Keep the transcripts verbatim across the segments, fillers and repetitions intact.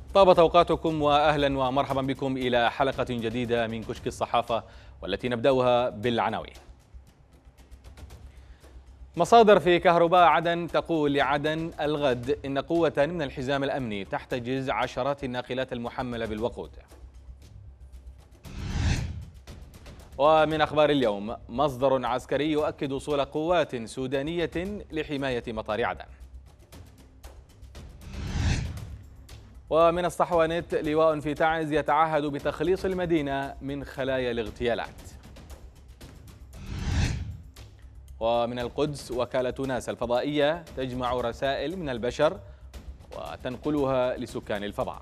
طابت أوقاتكم وأهلا ومرحبا بكم إلى حلقة جديدة من كشك الصحافة، والتي نبدأها بالعناوين. مصادر في كهرباء عدن تقول لعدن الغد إن قوة من الحزام الأمني تحتجز عشرات الناقلات المحملة بالوقود. ومن أخبار اليوم، مصدر عسكري يؤكد وصول قوات سودانية لحماية مطار عدن. ومن الصحوانت، لواء في تعز يتعهد بتخليص المدينة من خلايا الاغتيالات. ومن القدس، وكالة ناسا الفضائية تجمع رسائل من البشر وتنقلها لسكان الفضاء.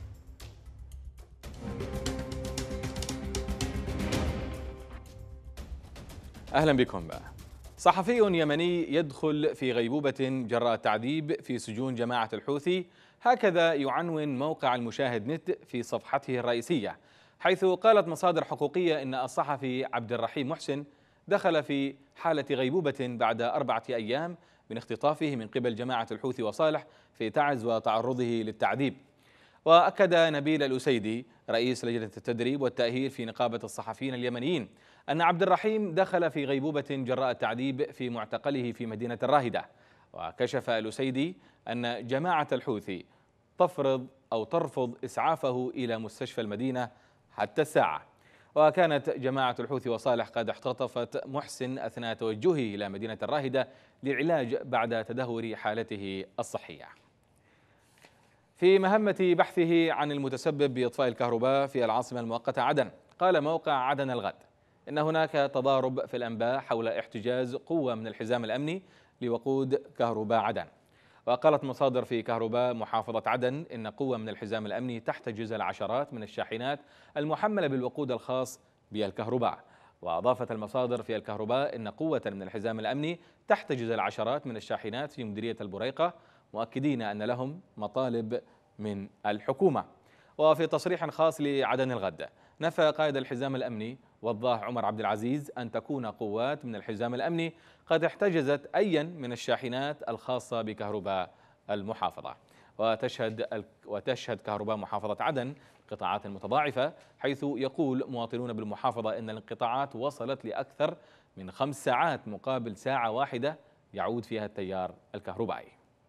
أهلا بكم. صحفي يمني يدخل في غيبوبة جراء التعذيب في سجون جماعة الحوثي، هكذا يعنون موقع المشاهد نت في صفحته الرئيسية، حيث قالت مصادر حقوقية إن الصحفي عبد الرحيم محسن دخل في حالة غيبوبة بعد أربعة أيام من اختطافه من قبل جماعة الحوثي وصالح في تعز وتعرضه للتعذيب. وأكد نبيل الأسيدي رئيس لجنة التدريب والتأهيل في نقابة الصحفيين اليمنيين أن عبد الرحيم دخل في غيبوبة جراء التعذيب في معتقله في مدينة الراهدة. وكشف الأسيدي أن جماعة الحوثي تفرض أو ترفض إسعافه إلى مستشفى المدينة حتى الساعة. وكانت جماعة الحوثي وصالح قد اختطفت محسن أثناء توجهه إلى مدينة الراهدة للعلاج بعد تدهور حالته الصحية. في مهمة بحثه عن المتسبب بإطفاء الكهرباء في العاصمة المؤقتة عدن، قال موقع عدن الغد إن هناك تضارب في الأنباء حول احتجاز قوة من الحزام الأمني لوقود كهرباء عدن. وقالت مصادر في كهرباء محافظة عدن إن قوة من الحزام الأمني تحتجز العشرات من الشاحنات المحملة بالوقود الخاص بالكهرباء. وأضافت المصادر في الكهرباء إن قوة من الحزام الأمني تحتجز العشرات من الشاحنات في مديرية البريقة، مؤكدين أن لهم مطالب من الحكومة. وفي تصريح خاص لعدن الغد، نفى قائد الحزام الأمني وضاح عمر عبد العزيز أن تكون قوات من الحزام الأمني قد احتجزت أيا من الشاحنات الخاصة بكهرباء المحافظة. وتشهد وتشهد كهرباء محافظة عدن قطاعات متضاعفة، حيث يقول مواطنون بالمحافظة أن الانقطاعات وصلت لأكثر من خمس ساعات مقابل ساعة واحدة يعود فيها التيار الكهربائي.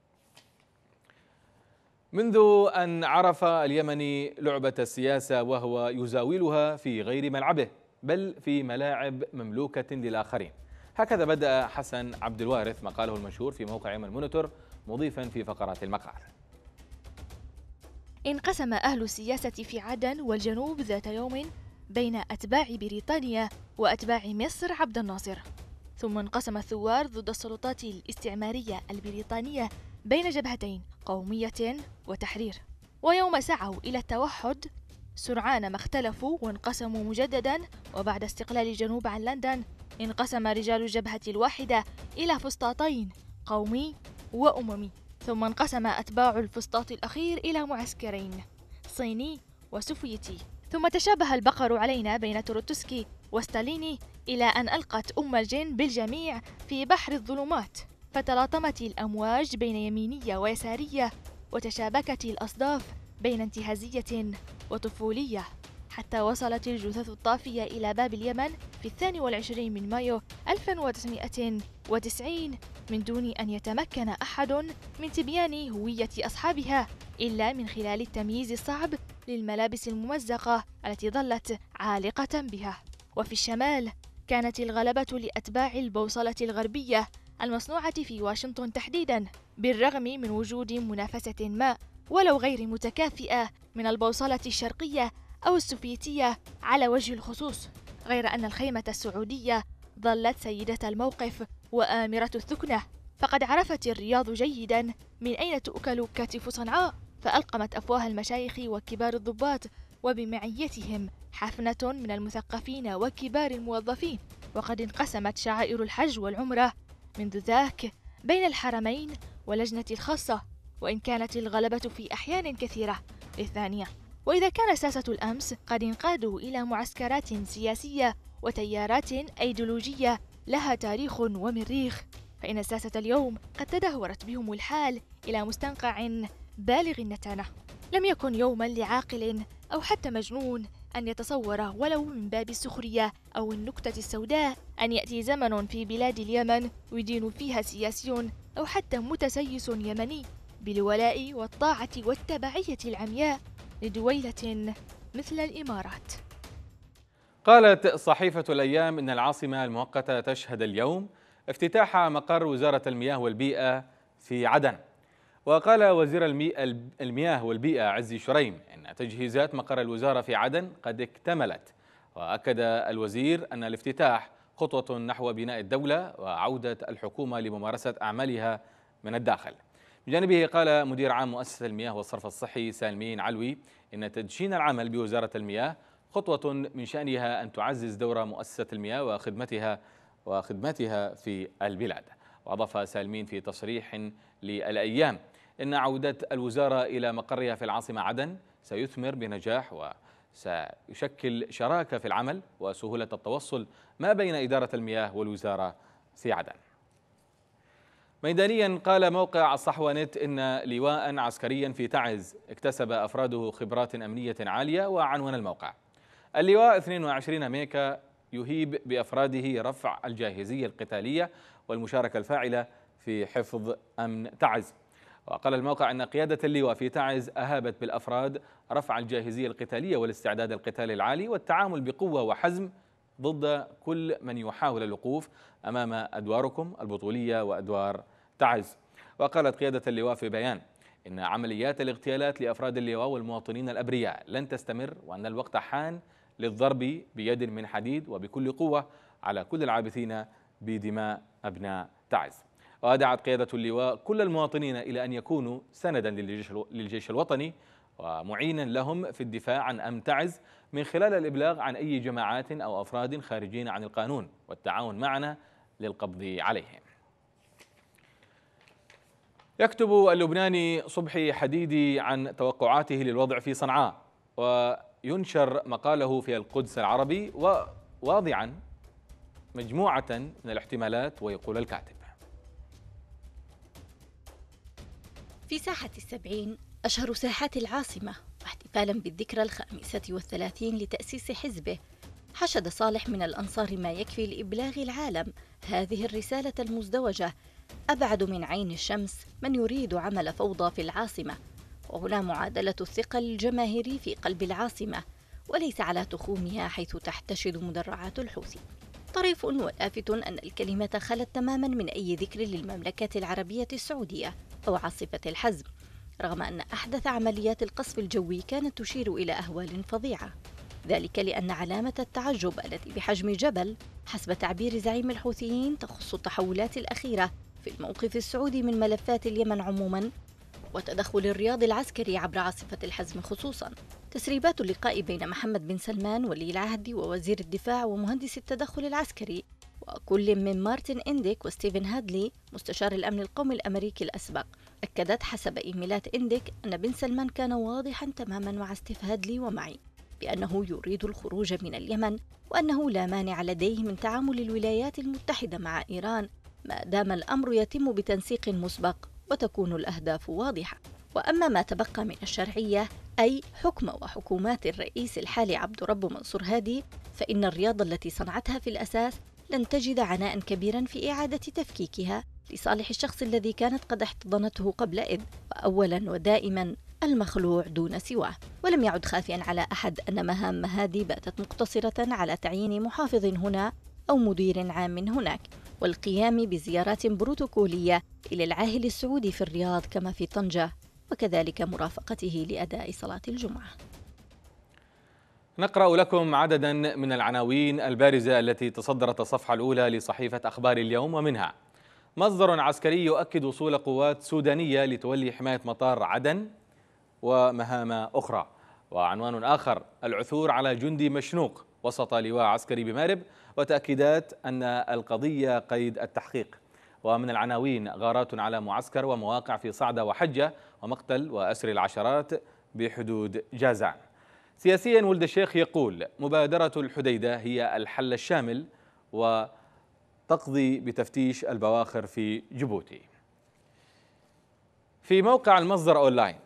منذ أن عرف اليمني لعبة السياسة وهو يزاولها في غير ملعبه بل في ملاعب مملوكة للآخرين، هكذا بدأ حسن عبد الوارث مقاله المنشور في موقع يمن مونيتور، مضيفا في فقرات المقال: انقسم أهل السياسة في عدن والجنوب ذات يوم بين أتباع بريطانيا وأتباع مصر عبد الناصر، ثم انقسم الثوار ضد السلطات الاستعمارية البريطانية بين جبهتين، قومية وتحرير. ويوم سعوا إلى التوحد سرعان ما اختلفوا وانقسموا مجددا، وبعد استقلال الجنوب عن لندن انقسم رجال الجبهة الواحدة إلى فسطاطين، قومي وأممي، ثم انقسم أتباع الفسطاط الأخير إلى معسكرين، صيني وسوفيتي، ثم تشابه البقر علينا بين تروتسكي وستاليني إلى أن ألقت أم الجن بالجميع في بحر الظلمات، فتلاطمت الأمواج بين يمينية ويسارية، وتشابكت الأصداف بين انتهازية وطفولية، حتى وصلت الجثث الطافية إلى باب اليمن في الثاني والعشرين من مايو ألف وتسعمائة وتسعين من دون أن يتمكن أحد من تبيان هوية أصحابها إلا من خلال التمييز الصعب للملابس الممزقة التي ظلت عالقة بها. وفي الشمال كانت الغلبة لأتباع البوصلة الغربية المصنوعة في واشنطن تحديداً، بالرغم من وجود منافسة ما ولو غير متكافئة من البوصلة الشرقية أو السوفيتية على وجه الخصوص، غير أن الخيمة السعودية ظلت سيدة الموقف وآمرة الثكنة، فقد عرفت الرياض جيداً من أين تؤكل كتف صنعاء، فألقمت أفواه المشايخ وكبار الضباط وبمعيتهم حفنة من المثقفين وكبار الموظفين. وقد انقسمت شعائر الحج والعمرة منذ ذاك بين الحرمين ولجنة الخاصة، وإن كانت الغلبة في أحيان كثيرة للثانية. وإذا كان ساسة الأمس قد انقادوا إلى معسكرات سياسية وتيارات أيديولوجية لها تاريخ ومريخ، فإن ساسة اليوم قد تدهورت بهم الحال إلى مستنقع بالغ النتانة. لم يكن يوما لعاقل أو حتى مجنون أن يتصور ولو من باب السخرية أو النكتة السوداء أن يأتي زمن في بلاد اليمن يدين فيها سياسي أو حتى متسيس يمني بالولاء والطاعة والتبعية العمياء لدويلة مثل الإمارات. قالت صحيفة الأيام إن العاصمة المؤقتة تشهد اليوم افتتاح مقر وزارة المياه والبيئة في عدن. وقال وزير المياه والبيئة عزي شريم إن تجهيزات مقر الوزارة في عدن قد اكتملت. وأكد الوزير أن الافتتاح خطوة نحو بناء الدولة وعودة الحكومة لممارسة أعمالها من الداخل. بجانبه قال مدير عام مؤسسة المياه والصرف الصحي سالمين علوي إن تدشين العمل بوزارة المياه خطوة من شأنها أن تعزز دور مؤسسة المياه وخدمتها وخدمتها في البلاد. وأضاف سالمين في تصريح للأيام إن عودة الوزارة إلى مقرها في العاصمة عدن سيثمر بنجاح وسيشكل شراكة في العمل وسهولة التوصل ما بين إدارة المياه والوزارة في عدن. ميدانيا قال موقع الصحوة نت إن لواء عسكريا في تعز اكتسب أفراده خبرات أمنية عالية. وعنوان الموقع: اللواء اثنين وعشرين ميكا يهيب بأفراده رفع الجاهزية القتالية والمشاركة الفاعلة في حفظ أمن تعز. وقال الموقع أن قيادة اللواء في تعز أهابت بالأفراد رفع الجاهزية القتالية والاستعداد القتالي العالي والتعامل بقوة وحزم ضد كل من يحاول الوقوف أمام أدواركم البطولية وأدوار تعز. وقالت قيادة اللواء في بيان إن عمليات الاغتيالات لأفراد اللواء والمواطنين الأبرياء لن تستمر، وأن الوقت حان للضرب بيد من حديد وبكل قوة على كل العابثين بدماء أبناء تعز. وأدعت قيادة اللواء كل المواطنين إلى أن يكونوا سندا للجيش الوطني ومعينا لهم في الدفاع عن أمن تعز من خلال الإبلاغ عن أي جماعات أو أفراد خارجين عن القانون والتعاون معنا للقبض عليهم. يكتب اللبناني صبحي حديدي عن توقعاته للوضع في صنعاء، وينشر مقاله في القدس العربي وواضعا مجموعة من الاحتمالات. ويقول الكاتب: في ساحة السبعين أشهر ساحات العاصمة، واحتفالا بالذكرى الخامسة والثلاثين لتأسيس حزبه، حشد صالح من الأنصار ما يكفي لإبلاغ العالم هذه الرسالة المزدوجة: أبعد من عين الشمس من يريد عمل فوضى في العاصمة. وهنا معادلة الثقل الجماهيري في قلب العاصمة وليس على تخومها حيث تحتشد مدرعات الحوثي. طريف ولافت أن الكلمة خلت تماما من أي ذكر للمملكة العربية السعودية أو عاصفة الحزم، رغم أن أحدث عمليات القصف الجوي كانت تشير إلى أهوال فظيعة. ذلك لأن علامة التعجب التي بحجم جبل حسب تعبير زعيم الحوثيين تخص التحولات الأخيرة في الموقف السعودي من ملفات اليمن عموما وتدخل الرياض العسكري عبر عاصفة الحزم خصوصا. تسريبات اللقاء بين محمد بن سلمان ولي العهد ووزير الدفاع ومهندس التدخل العسكري وكل من مارتن إنديك وستيفن هادلي مستشار الأمن القومي الأمريكي الأسبق أكدت حسب إيميلات إنديك أن بن سلمان كان واضحا تماما مع ستيف هادلي ومعي بأنه يريد الخروج من اليمن، وأنه لا مانع لديه من تعامل الولايات المتحدة مع إيران ما دام الأمر يتم بتنسيق مسبق وتكون الأهداف واضحة. وأما ما تبقى من الشرعية أي حكم وحكومات الرئيس الحالي عبد رب منصور هادي، فإن الرياض التي صنعتها في الأساس لن تجد عناء كبيرا في إعادة تفكيكها لصالح الشخص الذي كانت قد احتضنته قبل إذ، وأولا ودائما المخلوع دون سواه. ولم يعد خافيا على أحد أن مهام هادي باتت مقتصرة على تعيين محافظ هنا أو مدير عام هناك، والقيام بزيارات بروتوكولية إلى العاهل السعودي في الرياض كما في طنجة، وكذلك مرافقته لأداء صلاة الجمعة. نقرأ لكم عددا من العناوين البارزة التي تصدرت الصفحة الأولى لصحيفة أخبار اليوم، ومنها: مصدر عسكري يؤكد وصول قوات سودانية لتولي حماية مطار عدن ومهام أخرى. وعنوان آخر: العثور على جندي مشنوق وسط لواء عسكري بمارب، وتأكيدات أن القضية قيد التحقيق. ومن العناوين: غارات على معسكر ومواقع في صعدة وحجة، ومقتل وأسر العشرات بحدود جازان. سياسيا ولد الشيخ يقول: مبادرة الحديدة هي الحل الشامل وتقضي بتفتيش البواخر في جيبوتي. في موقع المصدر أونلاين: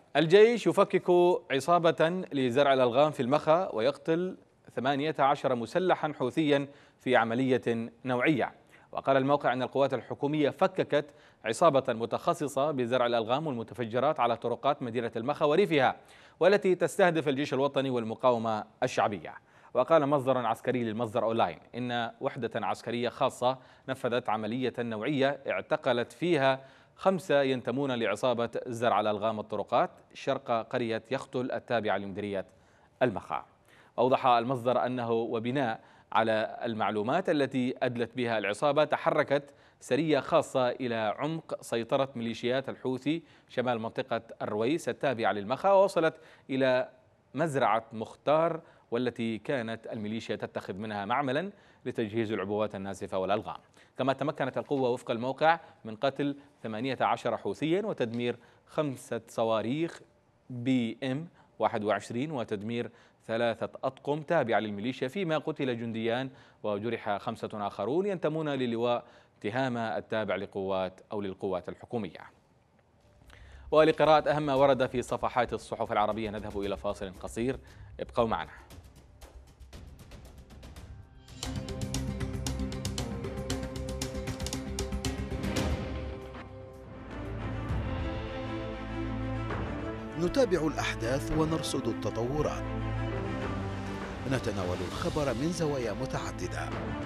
الجيش يفكك عصابة لزرع الألغام في المخا ويقتل ثمانية عشر مسلحا حوثيا في عملية نوعية. وقال الموقع أن القوات الحكومية فككت عصابة متخصصة بزرع الألغام والمتفجرات على طرقات مدينة المخا وريفها، والتي تستهدف الجيش الوطني والمقاومة الشعبية. وقال مصدر عسكري للمصدر أونلاين إن وحدة عسكرية خاصة نفذت عملية نوعية اعتقلت فيها خمسة ينتمون لعصابة زرع الألغام الطرقات شرق قرية يختل التابعة لمديرية المخا. أوضح المصدر أنه وبناء على المعلومات التي أدلت بها العصابة تحركت سرية خاصة إلى عمق سيطرة ميليشيات الحوثي شمال منطقة الرويس التابعة للمخا، ووصلت إلى مزرعة مختار والتي كانت الميليشيا تتخذ منها معملا لتجهيز العبوات الناسفة والألغام. كما تمكنت القوة وفق الموقع من قتل ثمانية عشر حوثيا وتدمير خمسة صواريخ بي ام واحد وعشرين وتدمير ثلاثة أطقم تابعة للميليشيا، فيما قتل جنديان وجرح خمسة آخرون ينتمون للواء تهامة التابع لقوات أو للقوات الحكومية. ولقراءة أهم ما ورد في صفحات الصحف العربية نذهب إلى فاصل قصير، ابقوا معنا. نتابع الأحداث ونرصد التطورات، نتناول الخبر من زوايا متعددة،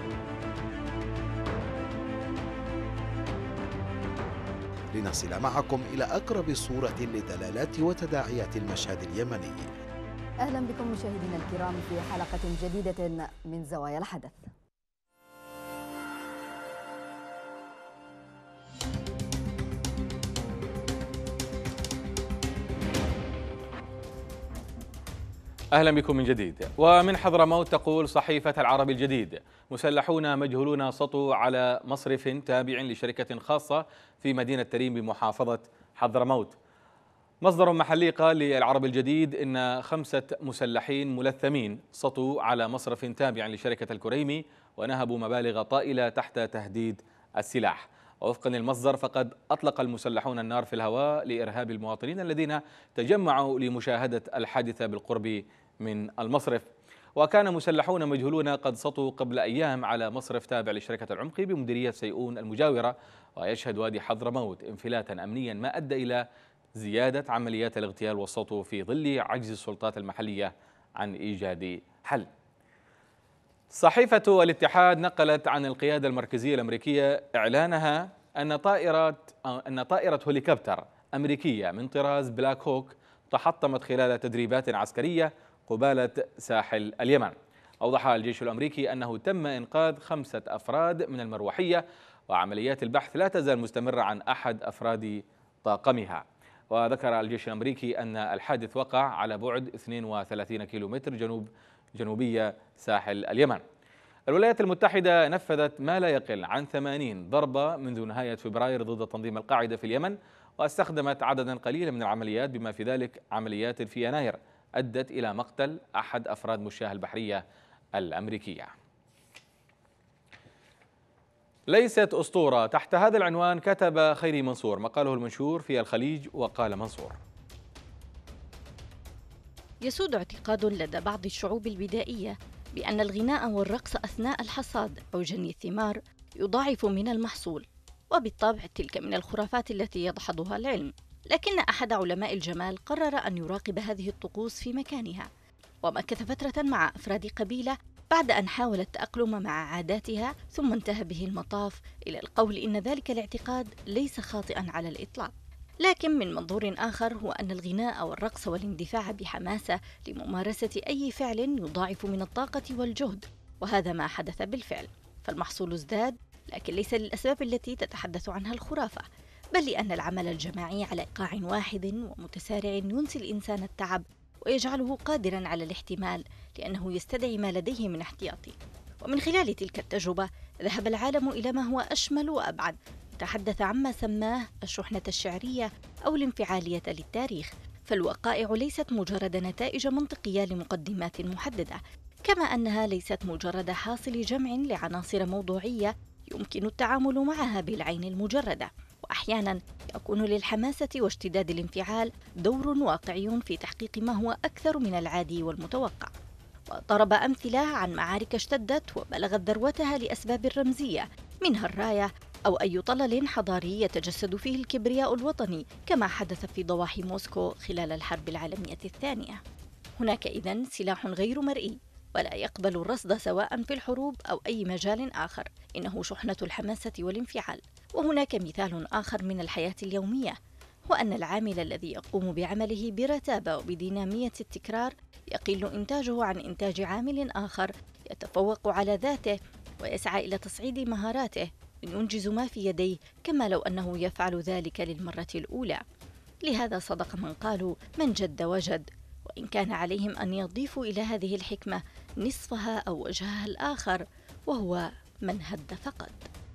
لنصل معكم إلى أقرب صورة لدلالات وتداعيات المشهد اليمني. أهلا بكم مشاهدينا الكرام في حلقة جديدة من زوايا الحدث. أهلا بكم من جديد. ومن حضرموت تقول صحيفة العربي الجديد: مسلحون مجهولون سطوا على مصرف تابع لشركة خاصة في مدينة تريم بمحافظة حضرموت. مصدر محلي قال للعربي الجديد إن خمسة مسلحين ملثمين سطوا على مصرف تابع لشركة الكريمي ونهبوا مبالغ طائلة تحت تهديد السلاح. ووفقا للمصدر فقد أطلق المسلحون النار في الهواء لإرهاب المواطنين الذين تجمعوا لمشاهدة الحادثة بالقرب من المصرف. وكان مسلحون مجهولون قد سطوا قبل أيام على مصرف تابع لشركة العمقي بمديرية سيئون المجاورة. ويشهد وادي حضرموت انفلاتا أمنيا ما أدى إلى زيادة عمليات الاغتيال والسطو في ظل عجز السلطات المحلية عن إيجاد حل. صحيفة الاتحاد نقلت عن القيادة المركزية الأمريكية إعلانها أن طائرة أن طائرة هليكوبتر أمريكية من طراز بلاك هوك تحطمت خلال تدريبات عسكرية قبالة ساحل اليمن. أوضح الجيش الأمريكي أنه تم إنقاذ خمسة أفراد من المروحية، وعمليات البحث لا تزال مستمرة عن أحد أفراد طاقمها. وذكر الجيش الأمريكي أن الحادث وقع على بعد اثنين وثلاثين كيلومتر جنوب جنوبية ساحل اليمن. الولايات المتحدة نفذت ما لا يقل عن ثمانين ضربة منذ نهاية فبراير ضد تنظيم القاعدة في اليمن، واستخدمت عددا قليلا من العمليات بما في ذلك عمليات في يناير أدت إلى مقتل أحد أفراد مشاة البحرية الأمريكية. ليست أسطورة، تحت هذا العنوان كتب خيري منصور مقاله المنشور في الخليج. وقال منصور: يسود اعتقاد لدى بعض الشعوب البدائية بأن الغناء والرقص أثناء الحصاد أو جني الثمار يضاعف من المحصول، وبالطبع تلك من الخرافات التي يدحضها العلم. لكن أحد علماء الجمال قرر أن يراقب هذه الطقوس في مكانها، ومكث فترة مع أفراد قبيلة بعد أن حاول التأقلم مع عاداتها، ثم انتهى به المطاف إلى القول إن ذلك الاعتقاد ليس خاطئا على الإطلاق. لكن من منظور آخر هو أن الغناء والرقص والاندفاع بحماسة لممارسة أي فعل يضاعف من الطاقة والجهد، وهذا ما حدث بالفعل. فالمحصول ازداد، لكن ليس للأسباب التي تتحدث عنها الخرافة، بل لأن العمل الجماعي على إيقاع واحد ومتسارع ينسي الإنسان التعب ويجعله قادرا على الاحتمال، لأنه يستدعي ما لديه من احتياطي. ومن خلال تلك التجربة ذهب العالم إلى ما هو أشمل وأبعد، تحدث عما سماه الشحنة الشعرية أو الانفعالية للتاريخ. فالوقائع ليست مجرد نتائج منطقية لمقدمات محددة، كما أنها ليست مجرد حاصل جمع لعناصر موضوعية يمكن التعامل معها بالعين المجردة، وأحيانا يكون للحماسة واشتداد الانفعال دور واقعي في تحقيق ما هو أكثر من العادي والمتوقع. وضرب أمثلة عن معارك اشتدت وبلغت ذروتها لأسباب رمزية، منها الراية أو أي طلل حضاري يتجسد فيه الكبرياء الوطني، كما حدث في ضواحي موسكو خلال الحرب العالمية الثانية. هناك إذن سلاح غير مرئي ولا يقبل الرصد سواء في الحروب أو أي مجال آخر، إنه شحنة الحماسة والانفعال. وهناك مثال آخر من الحياة اليومية، وأن العامل الذي يقوم بعمله برتابة وبدينامية التكرار يقل إنتاجه عن إنتاج عامل آخر يتفوق على ذاته ويسعى إلى تصعيد مهاراته ينجز ما في يديه، كما لو أنه يفعل ذلك للمرة الأولى. لهذا صدق من قالوا: من جد وجد، وإن كان عليهم أن يضيفوا إلى هذه الحكمة نصفها أو وجهها الآخر، وهو من هد فقد.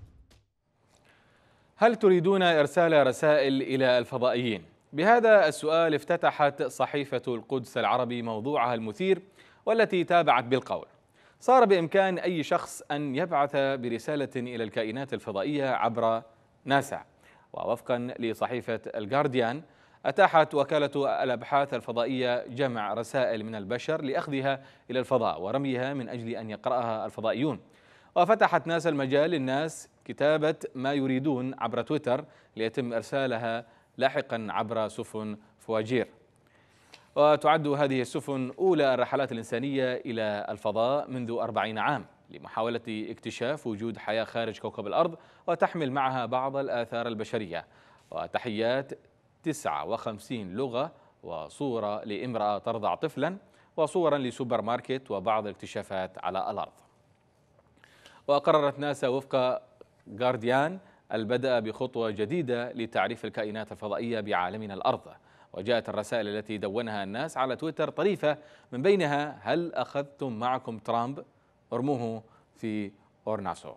هل تريدون إرسال رسائل إلى الفضائيين؟ بهذا السؤال افتتحت صحيفة القدس العربي موضوعها المثير، والتي تابعت بالقول: صار بإمكان أي شخص أن يبعث برسالة إلى الكائنات الفضائية عبر ناسا. ووفقا لصحيفة الجارديان، أتاحت وكالة الأبحاث الفضائية جمع رسائل من البشر لأخذها إلى الفضاء ورميها من أجل أن يقرأها الفضائيون. وفتحت ناسا المجال للناس كتابة ما يريدون عبر تويتر ليتم إرسالها لاحقا عبر سفن فواجير. وتعد هذه السفن أولى الرحلات الإنسانية إلى الفضاء منذ أربعين عام لمحاولة اكتشاف وجود حياة خارج كوكب الأرض، وتحمل معها بعض الآثار البشرية. وتحيات تسعة وخمسين لغة، وصورة لامرأة ترضع طفلا، وصورا لسوبر ماركت، وبعض الاكتشافات على الأرض. وقررت ناسا وفق جارديان البدء بخطوة جديدة لتعريف الكائنات الفضائية بعالمنا الأرض. وجاءت الرسائل التي دونها الناس على تويتر طريفة، من بينها: هل أخذتم معكم ترامب؟ ارموه في أورناسور.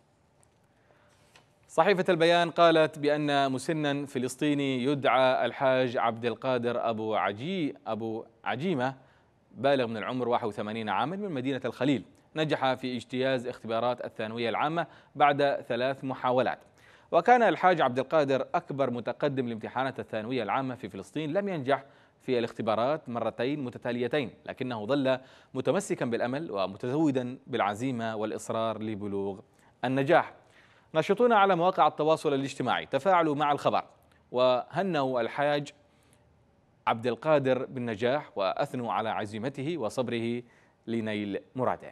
صحيفة البيان قالت بأن مسنا فلسطيني يدعى الحاج عبد القادر أبو عجي أبو عجيمة، بالغ من العمر واحد وثمانين عاما، من مدينة الخليل، نجح في اجتياز اختبارات الثانوية العامة بعد ثلاث محاولات. وكان الحاج عبد القادر أكبر متقدم لامتحانات الثانوية العامة في فلسطين لم ينجح في الاختبارات مرتين متتاليتين، لكنه ظل متمسكا بالأمل ومتزودا بالعزيمة والإصرار لبلوغ النجاح. ناشطون على مواقع التواصل الاجتماعي تفاعلوا مع الخبر وهنوا الحاج عبد القادر بالنجاح، وأثنوا على عزيمته وصبره لنيل مراده.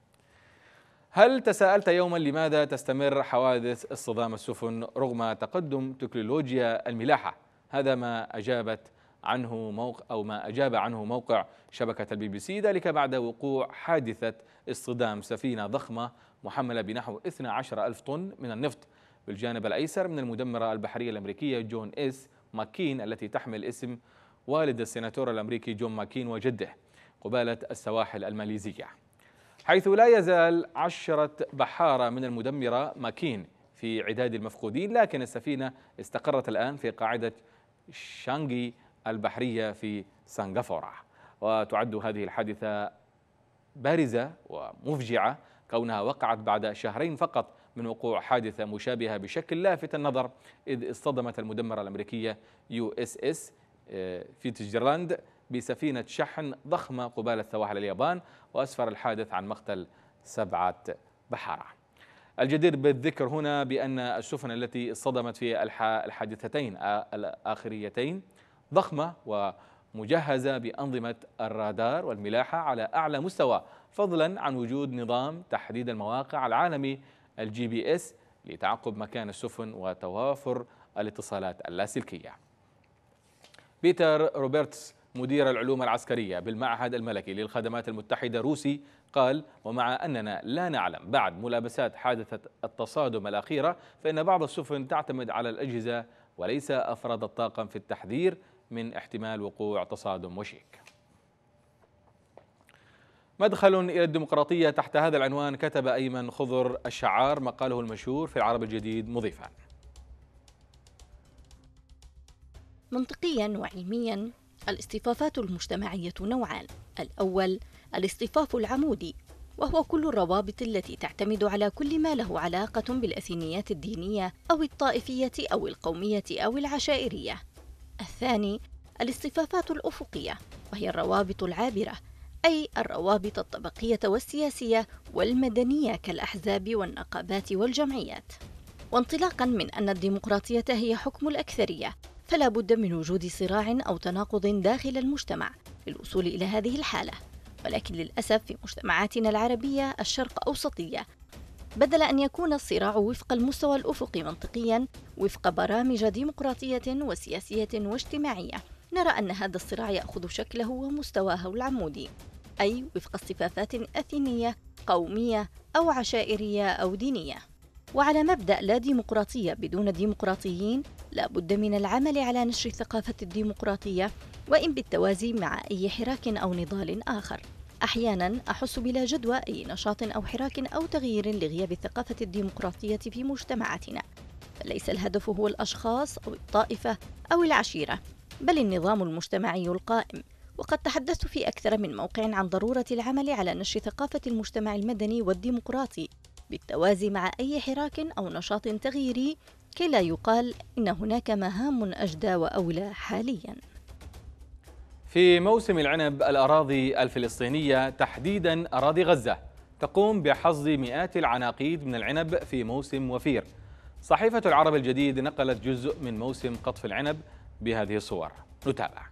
هل تساءلت يوما لماذا تستمر حوادث اصطدام السفن رغم تقدم تكنولوجيا الملاحة؟ هذا ما أجابت عنه موقع أو ما أجاب عنه موقع شبكة البي بي سي، ذلك بعد وقوع حادثة اصطدام سفينة ضخمة محملة بنحو اثني عشر ألف طن من النفط بالجانب الأيسر من المدمرة البحرية الأمريكية جون إس ماكين، التي تحمل اسم والد السيناتور الأمريكي جون ماكين وجده، قبالة السواحل الماليزية، حيث لا يزال عشرة بحارة من المدمرة ماكين في عداد المفقودين، لكن السفينة استقرت الآن في قاعدة شانغي البحرية في سنغافورة. وتعد هذه الحادثة بارزة ومفجعة كونها وقعت بعد شهرين فقط من وقوع حادثة مشابهة بشكل لافت النظر، إذ اصطدمت المدمرة الأمريكية يو إس إس فيتزجرلاند بسفينة شحن ضخمة قبالة سواحل اليابان، وأسفر الحادث عن مقتل سبعة بحارة. الجدير بالذكر هنا بأن السفن التي اصطدمت في الحادثتين الآخريتين ضخمة ومجهزة بأنظمة الرادار والملاحة على أعلى مستوى، فضلا عن وجود نظام تحديد المواقع العالمي الجي بي اس لتعقب مكان السفن وتوافر الاتصالات اللاسلكية. بيتر روبرتس مدير العلوم العسكرية بالمعهد الملكي للخدمات المتحدة الروسي قال: ومع أننا لا نعلم بعد ملابسات حادثة التصادم الأخيرة، فإن بعض السفن تعتمد على الأجهزة وليس أفراد الطاقم في التحذير من احتمال وقوع تصادم وشيك. مدخل إلى الديمقراطية تحت هذا العنوان كتب أيمن خضر الشعار مقاله المشهور في العرب الجديد مضيفا: منطقيا وعلميا الاصطفافات المجتمعية نوعان: الأول الاصطفاف العمودي، وهو كل الروابط التي تعتمد على كل ما له علاقة بالأثنيات الدينية أو الطائفية أو القومية أو العشائرية. الثاني الاصطفافات الأفقية، وهي الروابط العابرة، أي الروابط الطبقية والسياسية والمدنية كالأحزاب والنقابات والجمعيات. وانطلاقا من أن الديمقراطية هي حكم الأكثرية، فلا بد من وجود صراع أو تناقض داخل المجتمع للوصول إلى هذه الحالة. ولكن للأسف في مجتمعاتنا العربية الشرق أوسطية، بدل أن يكون الصراع وفق المستوى الأفقي منطقياً وفق برامج ديمقراطية وسياسية واجتماعية، نرى أن هذا الصراع يأخذ شكله ومستواه العمودي، أي وفق اصطفافات أثنية قومية أو عشائرية أو دينية. وعلى مبدأ لا ديمقراطية بدون ديمقراطيين، لا بد من العمل على نشر الثقافة الديمقراطية، وإن بالتوازي مع أي حراك أو نضال آخر. أحياناً أحس بلا جدوى أي نشاط أو حراك أو تغيير لغياب الثقافة الديمقراطية في مجتمعاتنا، فليس الهدف هو الأشخاص أو الطائفة أو العشيرة، بل النظام المجتمعي القائم. وقد تحدثت في أكثر من موقع عن ضرورة العمل على نشر ثقافة المجتمع المدني والديمقراطي بالتوازي مع أي حراك أو نشاط تغييري، كي لا يقال إن هناك مهام أجدى وأولى حالياً. في موسم العنب، الأراضي الفلسطينية تحديداً أراضي غزة تقوم بحصد مئات العناقيد من العنب في موسم وفير. صحيفة العرب الجديد نقلت جزء من موسم قطف العنب بهذه الصور، نتابع.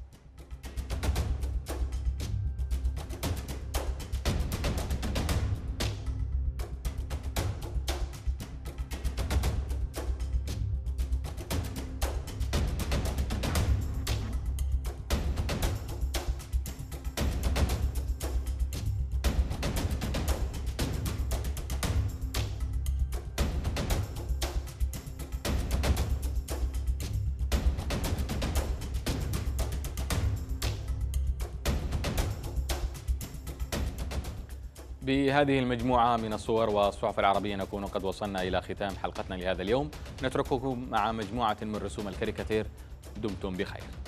بهذه المجموعة من الصور والصحف العربية نكون قد وصلنا إلى ختام حلقتنا لهذا اليوم. نترككم مع مجموعة من رسوم الكاريكاتير. دمتم بخير.